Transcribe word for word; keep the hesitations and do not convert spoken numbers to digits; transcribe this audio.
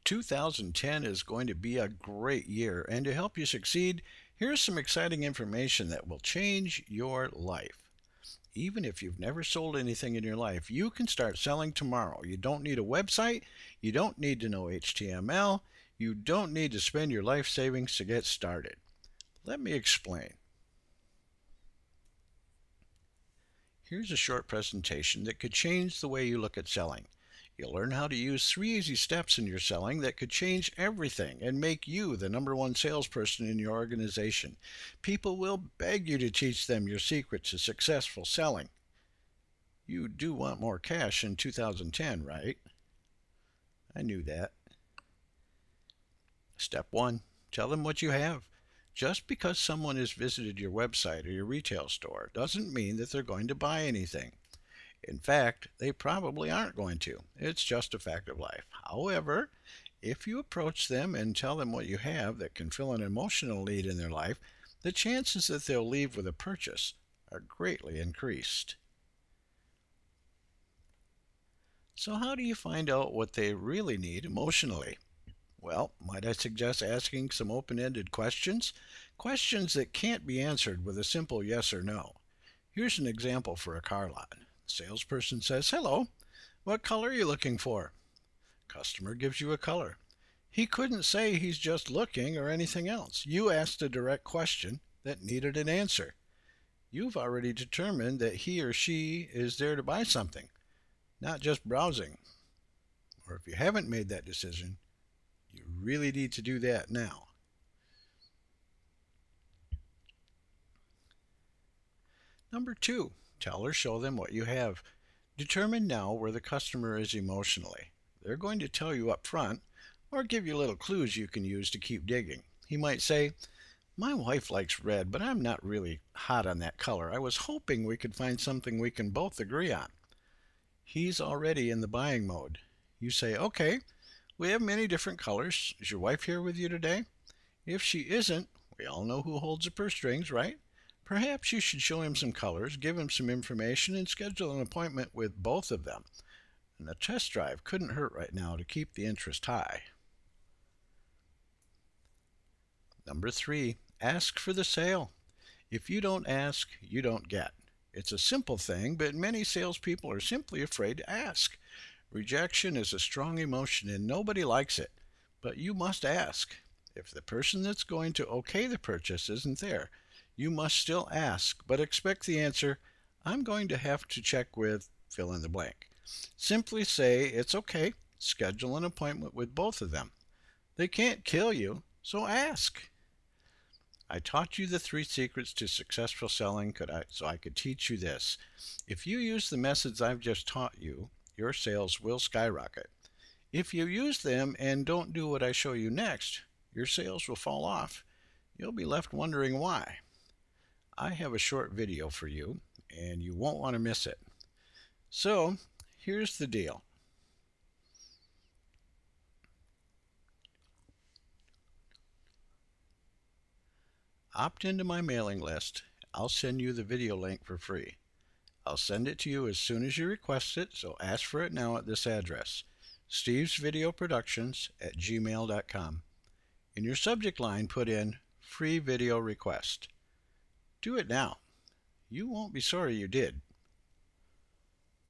two thousand ten is going to be a great year, and to help you succeed, here's some exciting information that will change your life. Even if you've never sold anything in your life, you can start selling tomorrow. You don't need a website, you don't need to know H T M L, you don't need to spend your life savings to get started. Let me explain. Here's a short presentation that could change the way you look at selling. You'll learn how to use three easy steps in your selling that could change everything and make you the number one salesperson in your organization. People will beg you to teach them your secret to successful selling. You do want more cash in two thousand ten, right? I knew that. Step one, tell them what you have. Just because someone has visited your website or your retail store doesn't mean that they're going to buy anything. In fact, they probably aren't going to. It's just a fact of life. However, if you approach them and tell them what you have that can fill an emotional need in their life, the chances that they'll leave with a purchase are greatly increased. So how do you find out what they really need emotionally? Well, might I suggest asking some open-ended questions? Questions that can't be answered with a simple yes or no. Here's an example for a car lot. Salesperson says, "Hello, what color are you looking for?" Customer gives you a color. He couldn't say he's just looking or anything else. You asked a direct question that needed an answer. You've already determined that he or she is there to buy something, not just browsing. Or if you haven't made that decision, you really need to do that now. Number two, tell or show them what you have. Determine now where the customer is emotionally. They're going to tell you up front or give you little clues you can use to keep digging. He might say, "My wife likes red, but I'm not really hot on that color. I was hoping we could find something we can both agree on." He's already in the buying mode. You say, "Okay, we have many different colors. Is your wife here with you today?" If she isn't, we all know who holds the purse strings, right? Perhaps you should show him some colors, give him some information, and schedule an appointment with both of them. And a test drive couldn't hurt right now to keep the interest high. Number three, ask for the sale. If you don't ask, you don't get. It's a simple thing, but many salespeople are simply afraid to ask. Rejection is a strong emotion and nobody likes it, but you must ask. If the person that's going to okay the purchase isn't there, you must still ask, but expect the answer, "I'm going to have to check with," fill in the blank. Simply say, "It's okay, schedule an appointment with both of them." They can't kill you, so ask. I taught you the three secrets to successful selling could I, so I could teach you this. If you use the methods I've just taught you, your sales will skyrocket. If you use them and don't do what I show you next, your sales will fall off. You'll be left wondering why. I have a short video for you, and you won't want to miss it. So, here's the deal. Opt into my mailing list. I'll send you the video link for free. I'll send it to you as soon as you request it, so ask for it now at this address, stevesvideoproductions at gmail dot com. In your subject line, put in free video request. Do it now. You won't be sorry you did.